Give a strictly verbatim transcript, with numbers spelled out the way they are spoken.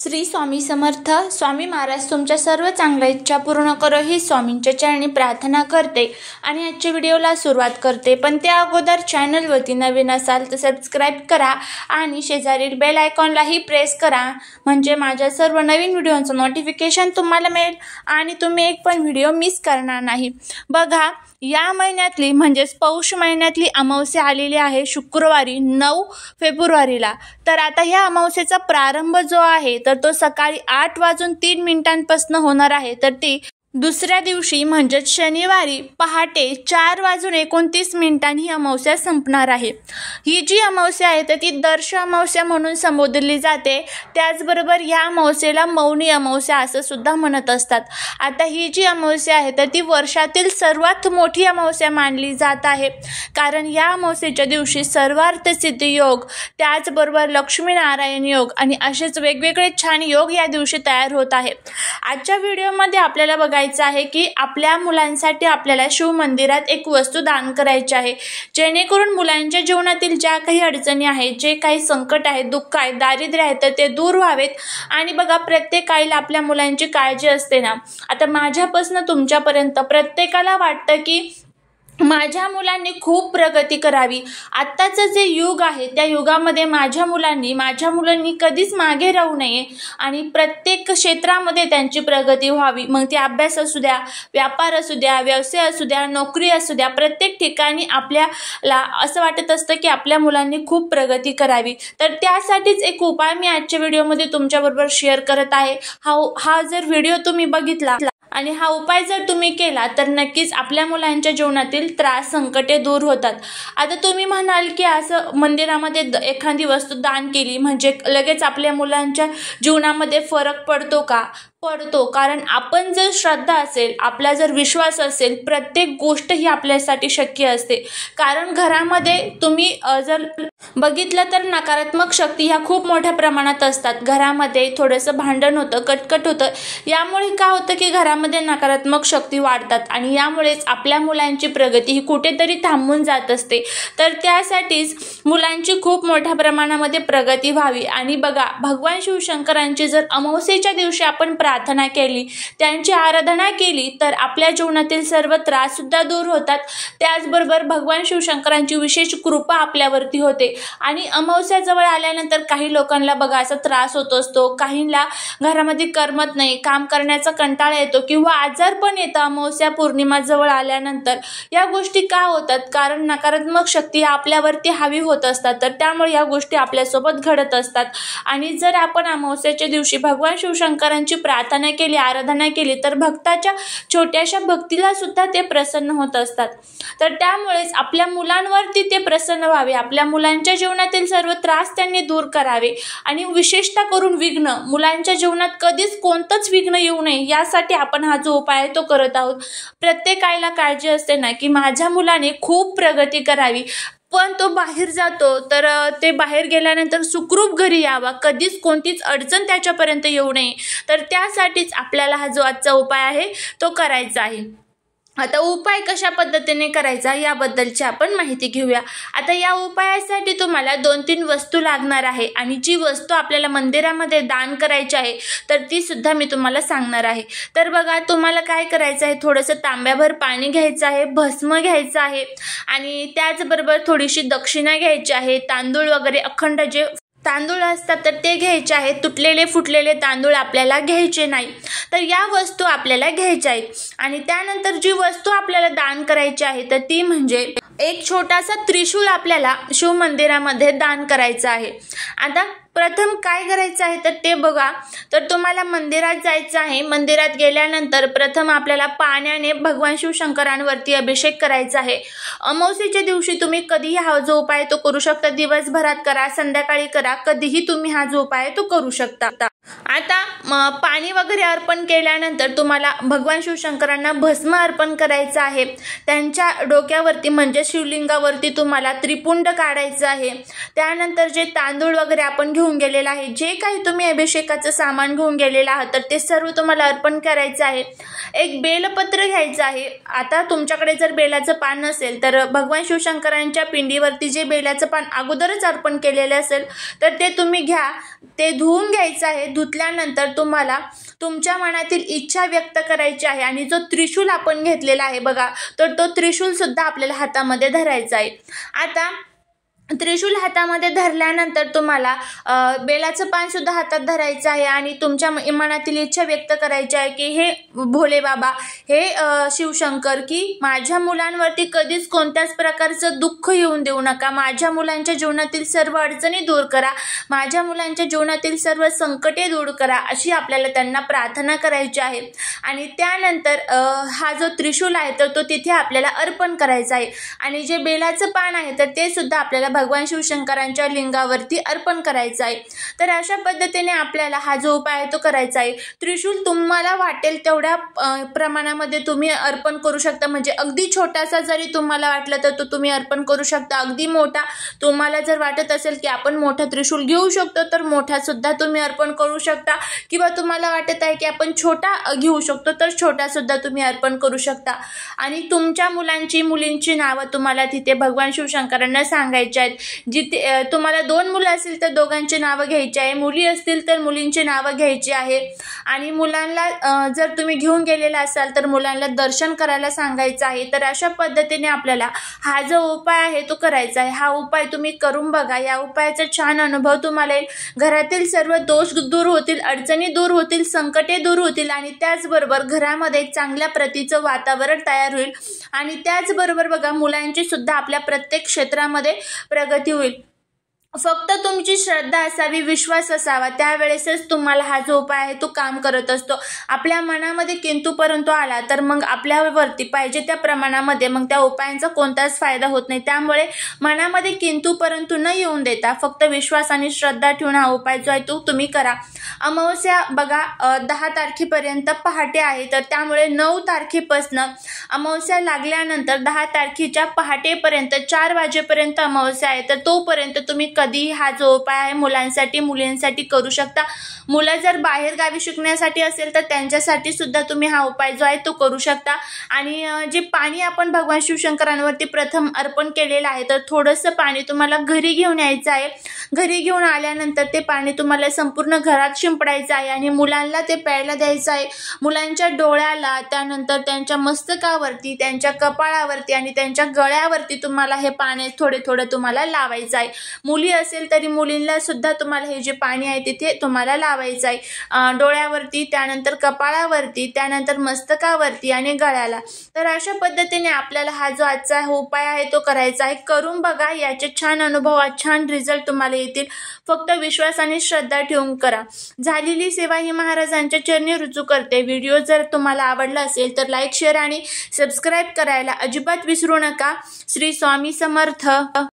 श्री स्वामी समर्थ. स्वामी महाराज तुमच्या सर्व चांगल्या इच्छा पूर्ण करो ही स्वामींच्या चरणी प्रार्थना करते आणि आजच्या व्हिडिओला सुरुवात करते. पण त्या अगोदर चॅनलवरती नवीन असाल तर सबस्क्राईब करा आणि शेजारील बेल आयकॉनलाही प्रेस करा, म्हणजे माझ्या सर्व नवीन व्हिडिओचं नोटिफिकेशन तुम्हाला मिळेल आणि तुम्ही एक पण व्हिडिओ मिस करणार नाही. बघा, या महिन्यातली म्हणजेच पौष महिन्यातली अमावस्या आलेली आहे शुक्रवारी नऊ फेब्रुवारीला. तर आता ह्या अमावस्येचा प्रारंभ जो आहे तर तो सकाळी आठ वाजून तीन मिनिटांपासून होणार आहे. तर ती दुसऱ्या दिवशी म्हणजेच शनिवारी पहाटे चार वाजून एकोणतीस मिनिटांनी ही अमावस्या संपणार आहे. ही जी अमावस्या आहे तर ती दर्श अमावस्या म्हणून संबोधली जाते. त्याचबरोबर या अमावस्येला मौनी अमावस्या असं सुद्धा म्हणत असतात. आता ही जी अमावस्या आहे तर ती वर्षातील सर्वात मोठी अमावस्या मानली जात आहे, कारण या अमावस्येच्या दिवशी सर्वार्थ सिद्धी योग, त्याचबरोबर लक्ष्मीनारायण योग आणि असेच वेगवेगळे छान योग या दिवशी तयार होत आहे. आजच्या व्हिडिओमध्ये आपल्याला बघा आहे की आपल्या मुलांसाठी आपल्याला शिव मंदिरात एक वस्तू दान करायची आहे, जेणेकरून मुलांच्या जीवनातील ज्या काही अडचणी आहेत, जे काही संकट आहे, दुःख आहे, दारिद्र्य आहे, तर ते दूर व्हावेत. आणि बघा, प्रत्येक आईला आपल्या मुलांची काळजी असते ना. आता माझ्यापासून तुमच्यापर्यंत प्रत्येकाला वाटतं की माझ्या मुलांनी खूप प्रगती करावी. आत्ताचं जे युग आहे त्या युगामध्ये माझ्या मुलांनी माझ्या मुलांनी कधीच मागे राहू नये आणि प्रत्येक क्षेत्रामध्ये त्यांची प्रगती व्हावी. मग ती अभ्यास असू द्या, व्यापार असू द्या, व्यवसाय असू द्या, नोकरी असू द्या, प्रत्येक ठिकाणी आपल्याला असं वाटत असतं की आपल्या मुलांनी खूप प्रगती करावी. तर त्यासाठीच एक उपाय मी आजच्या व्हिडिओमध्ये तुमच्याबरोबर शेअर करत आहे. हा हा जर व्हिडिओ तुम्ही बघितला आणि हा उपाय जर तुम्ही केला तर नक्कीच आपल्या मुलांच्या जीवनातील त्रास, संकटे दूर होतात. आता तुम्ही म्हणाल की असं मंदिरामध्ये एखादी वस्तू दान केली म्हणजे लगेच आपल्या मुलांच्या जीवनामध्ये फरक पडतो का? पडतो. कारण आपण जर श्रद्धा असेल, आपला जर विश्वास असेल, प्रत्येक गोष्ट ही आपल्यासाठी शक्य असते. कारण घरामध्ये तुम्ही जर बघितलं तर नकारात्मक शक्ती ह्या खूप मोठ्या प्रमाणात असतात. घरामध्ये थोडंसं भांडण होतं, कटकट होतं. यामुळे काय होतं की घरामध्ये नकारात्मक शक्ती वाढतात आणि यामुळेच आपल्या मुलांची प्रगती ही कुठेतरी थांबून जात असते. तर त्यासाठीच मुलांची खूप मोठ्या प्रमाणामध्ये प्रगती व्हावी. आणि बघा, भगवान शिवशंकरांची जर अमावस्येच्या दिवशी आपण प्रार्थना केली, त्यांची आराधना केली तर आपल्या जीवनातील सर्व त्रास सुद्धा दूर होतात. त्याचबरोबर भगवान शिवशंकरांची विशेष कृपा आपल्यावरती होते. आणि अमावस्या जवळ आल्यानंतर काही लोकांना बघा असा त्रास होत असतो, काहींना घरामध्ये करमत नाही, काम करण्याचा कंटाळा येतो किंवा आजार पण येतं अमावस्या पौर्णिमा जवळ आल्यानंतर. या गोष्टी का होतात? कारण नकारात्मक शक्ती आपल्यावरती हावी होत असतात. तर त्यामुळे या गोष्टी आपल्यासोबत घडत असतात. आणि जर आपण अमावस्याच्या दिवशी भगवान शिवशंकरांची प्रार्थना केली, आराधना केली तर भक्ताच्या छोट्याशा भक्तीला सुद्धा ते प्रसन्न होत असतात. तर त्यामुळेच आपल्या मुलांवरती ते प्रसन्न व्हावे, आपल्या मुलांच्या जीवनातील सर्व त्रास त्यांनी दूर करावे आणि विशेषतः करून विघ्न, मुलांच्या जीवनात कधीच कोणतंच विघ्न येऊ नये यासाठी आपण हा जो उपाय आहे तो करत आहोत. प्रत्येक आईला काळजी असते ना की माझ्या मुलाने खूप प्रगती करावी, पण तो बाहेर जातो तर ते बाहेर गेल्यानंतर सुखरूप घरी यावा, कधीच कोणतीच अडचण त्याच्यापर्यंत येऊ नये. तर त्यासाठीच आपल्याला हा जो आजचा उपाय आहे तो करायचा आहे. आता उपाय कशा पद्धतीने करायचा याबद्दलची आपण माहिती घेऊया. आता या उपायासाठी तुम्हाला दोन तीन वस्तू लागणार आहे आणि जी वस्तू आपल्याला मंदिरामध्ये दान करायची आहे तर ती सुद्धा मी तुम्हाला सांगणार आहे. तर बघा, तुम्हाला काय करायचं आहे, थोडंसं तांब्याभर पाणी घ्यायचं आहे, भस्म घ्यायचं आहे आणि त्याचबरोबर थोडीशी दक्षिणा घ्यायची आहे. तांदूळ वगैरे अखंड जे तांदूळ असतात तर ते घ्यायचे आहेत. तुटलेले फुटलेले तांदूळ आपल्याला घ्यायचे नाही. तर या वस्तू आपल्याला घ्यायच्या आहेत. आणि त्यानंतर जी वस्तू आपल्याला दान करायची आहे तर ती म्हणजे एक छोटासा त्रिशूळ आपल्याला शिव मंदिरामध्ये दान करायचं आहे. आता प्रथम काय करायचं आहे तर ते बघा, तर तुम्हाला मंदिरात जायचं आहे. मंदिरात गेल्यानंतर प्रथम आपल्याला पाण्याने भगवान शिवशंकरांवरती अभिषेक करायचा आहे. अमावस्येच्या दिवशी तुम्ही कधीही हा जो उपाय तो करू शकता. दिवसभरात करा, संध्याकाळी करा, कधीही तुम्ही हा जो उपाय तो करू शकता. आता पाणी वगैरे अर्पण केल्यानंतर तुम्हाला भगवान शिवशंकरांना भस्म अर्पण करायचं आहे. त्यांच्या डोक्यावरती म्हणजे शिवलिंगावरती तुम्हाला त्रिपुंड काढायचं आहे. त्यानंतर जे तांदूळ वगैरे आपण घेऊन गेलेला आहे, जे काही तुम्ही अभिषेकाचं सामान घेऊन गेलेला आहात तर ते सर्व तुम्हाला अर्पण करायचं आहे. एक बेलपत्र घ्यायचं आहे. आता तुमच्याकडे जर बेलाचं पान नसेल तर भगवान शिवशंकरांच्या पिंडीवरती जे बेलाचं पान अगोदरच अर्पण केलेलं असेल तर ते तुम्ही घ्या. ते धुवून घ्यायचं आहे. धुतल्यानंतर तुम्हाला तुमच्या मनातील इच्छा व्यक्त करायची आहे आणि जो त्रिशूल आपण घेतलेला आहे बघा, तर तो त्रिशूल सुद्धा आपल्याला हातामध्ये धरायचा आहे. आता त्रिशूल हातामध्ये धरल्यानंतर तुम्हाला बेलाचं पान सुद्धा हातात धरायचं आहे आणि तुमच्या मनातील इच्छा व्यक्त करायची आहे की हे भोले बाबा, हे शिवशंकर, की माझ्या मुलांवरती कधीच कोणत्याच प्रकारचं दुःख येऊन देऊ नका, माझ्या मुलांच्या जीवनातील सर्व अडचणी दूर करा, माझ्या मुलांच्या जीवनातील सर्व संकटे दूर करा, अशी आपल्याला त्यांना प्रार्थना करायची आहे. आणि त्यानंतर हा जो त्रिशूल आहे तर तो तिथे आपल्याला अर्पण करायचा आहे आणि जे बेलाचं पान आहे तर ते सुद्धा आपल्याला भगवान शिवशंकरांच्या लिंगावरती अर्पण करायचं आहे. तर अशा पद्धतीने आपल्याला हा जो उपाय आहे तो करायचा आहे. त्रिशूल तुम्हाला वाटेल तेवढ्या प्रमाणामध्ये तुम्ही अर्पण करू शकता, म्हणजे अगदी छोटासा जरी तुम्हाला वाटलं तर तो तुम्ही अर्पण करू शकता, अगदी मोठा तुम्हाला जर वाटत असेल की आपण मोठा त्रिशूल घेऊ शकतो तर मोठा सुद्धा तुम्ही अर्पण करू शकता, किंवा तुम्हाला वाटत आहे की आपण छोटा घेऊ शकतो तर छोटा सुद्धा तुम्ही अर्पण करू शकता. आणि तुमच्या मुलांची मुलींची नावं तुम्हाला तिथे भगवान शिवशंकरांना सांगायची आहेत. जिथे तुम्हाला दोन मुलं असतील तर दोघांची नावं घ्यायची आहे, मुली असतील तर मुलींची नावं घ्यायची आहे. आणि मुलांना जर तुम्ही घेऊन गेलेला असाल तर मुलांना दर्शन करायला सांगायचं आहे. तर अशा पद्धतीने आपल्याला हा जो उपाय आहे तो करायचा आहे. हा उपाय तुम्ही करून बघा, या उपायाचा छान अनुभव तुम्हाला येईल. घरातील सर्व दोष दूर होतील, अडचणी दूर होतील, संकटे दूर होतील आणि त्याचबरोबर घरामध्ये एक चांगल्या प्रतीचं वातावरण तयार होईल. आणि त्याचबरोबर बघा, मुलांची सुद्धा आपल्या प्रत्येक क्षेत्रामध्ये प्रगती होईल. फक्त तुमची श्रद्धा असावी, विश्वास असावा, त्यावेळेसच तुम्हाला हा जो उपाय आहे तो काम करत असतो. आपल्या मनामध्ये किंतु परंतु आला तर मग आपल्यावरती पाहिजे त्या प्रमाणामध्ये मग त्या उपायांचा कोणताच फायदा होत नाही. त्यामुळे मनामध्ये किंतु परंतु न येऊन देता फक्त विश्वास आणि श्रद्धा ठेवून हा उपाय जो आहे तो तुम्ही करा. अमावस्या बघा दहा तारखेपर्यंत पहाटे आहे, तर त्यामुळे नऊ तारखेपासून अमावस्या लागल्यानंतर दहा तारखेच्या पहाटेपर्यंत चार वाजेपर्यंत अमावस्या आहे, तर तोपर्यंत तुम्ही कधी हा जो उपाय आहे मुलांसाठी मुलींसाठी करू शकता. मुलं जर बाहेर गावी शिकण्यासाठी असेल तर त्यांच्यासाठी सुद्धा तुम्ही हा उपाय जो आहे तो करू शकता. आणि जे पाणी आपण भगवान शिवशंकरांवरती प्रथम अर्पण केलेलं आहे तर थोडंसं पाणी तुम्हाला घरी घेऊन यायचं आहे. घरी घेऊन आल्यानंतर ते पाणी तुम्हाला संपूर्ण घरात शिंपडायचं आहे आणि मुलांना ते प्यायला द्यायचं आहे. मुलांच्या डोळ्याला, त्यानंतर त्यांच्या मस्तकावरती, त्यांच्या कपाळावरती आणि त्यांच्या गळ्यावरती तुम्हाला हे पाणी थोडे थोडे तुम्हाला लावायचं आहे. मुली असेल तरी मुलींना सुद्धा तुम्हाला हे जे पाणी आहे तिथे तुम्हाला लावायचं आहे, डोळ्यावरती, त्यानंतर कपाळावरती, त्यानंतर मस्तकावरती आणि गळ्याला. तर अशा पद्धतीने आपल्याला हा जो आजचा उपाय आहे तो करायचा आहे. करून बघा, याचे छान अनुभव, छान रिझल्ट तुम्हाला येतील. फक्त विश्वास आणि श्रद्धा ठेवून करा. झालेली सेवा ही महाराजांच्या चरणी रुजू करते. व्हिडिओ जर तुम्हाला आवडला असेल तर लाईक, शेअर आणि सबस्क्राईब करायला अजिबात विसरू नका. श्री स्वामी समर्थ.